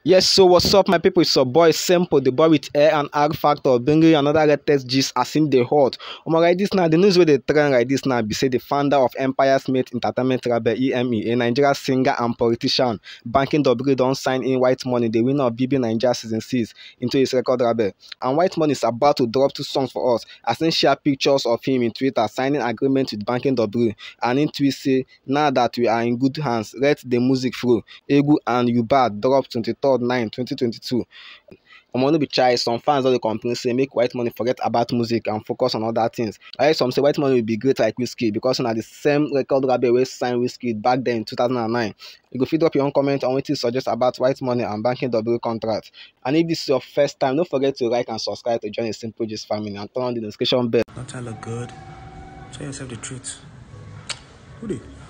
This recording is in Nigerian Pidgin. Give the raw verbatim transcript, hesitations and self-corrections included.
Yes, so what's up, my people? It's your boy Simple, the boy with air and R factor, bringing you another latest gist as in the hot. Oh my, right this now, the news where they trend right this now be say the founder of Empire Smith Entertainment label E M E, a Nigerian singer and politician, Banky-W don't sign in White Money, the winner of B B N Nigeria season six, into his record label. And White Money is about to drop two songs for us, as in share pictures of him in Twitter signing agreement with Banky-W, and in tweet say, now that we are in good hands, let the music flow. Egu and Ubad drop twenty-third nine twenty twenty-two. Omo no be chai, some fans don dey complain say make White Money forget about music and focus on other things. While some say White Money will be great like Wizkid because na the same record label wey sign Wizkid back then in two thousand nine. You go fit drop your own comment on wetin you suggest about White Money and Banky-W contract. And if this is your first time, don't forget to like and subscribe to join the Simple Gist family and turn on the notification bell. Don't I look good? Tell yourself the truth. Who did?